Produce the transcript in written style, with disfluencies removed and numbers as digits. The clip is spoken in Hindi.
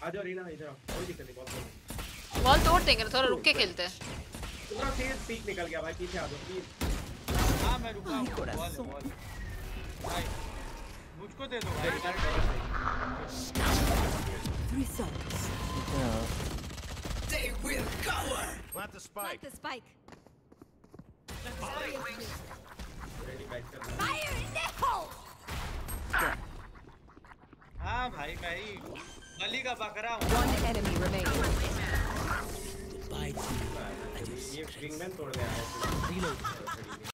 आ जाओ रीना इधर आओ, कोई दिक्कत नहीं, बॉल तोड़ देंगे, थोड़ा रुक के खेलते हैं। पूरा तेज पीक निकल गया भाई, पीछे आ जाओ प्लीज। हां मैं रुका हूं, बॉल भाई मुझको दे दो भाई। 3 seconds. They will cover. Plant the spike. Fire in the hole. हां भाई मैं ही गली का बकरा हूं। One enemy remaining. ये विंगमैन तोड़ गया है।